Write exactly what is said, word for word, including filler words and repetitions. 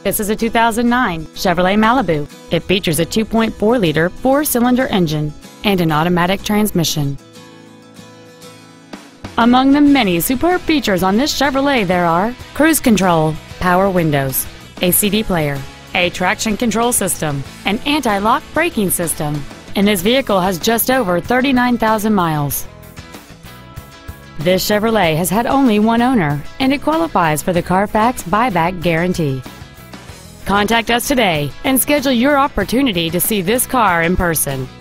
This is a two thousand nine Chevrolet Malibu. It features a two point four liter four-cylinder engine and an automatic transmission. Among the many superb features on this Chevrolet there are cruise control, power windows, a C D player, a traction control system, an anti-lock braking system, and this vehicle has just over thirty-nine thousand miles. This Chevrolet has had only one owner, and it qualifies for the Carfax buyback guarantee. Contact us today and schedule your opportunity to see this car in person.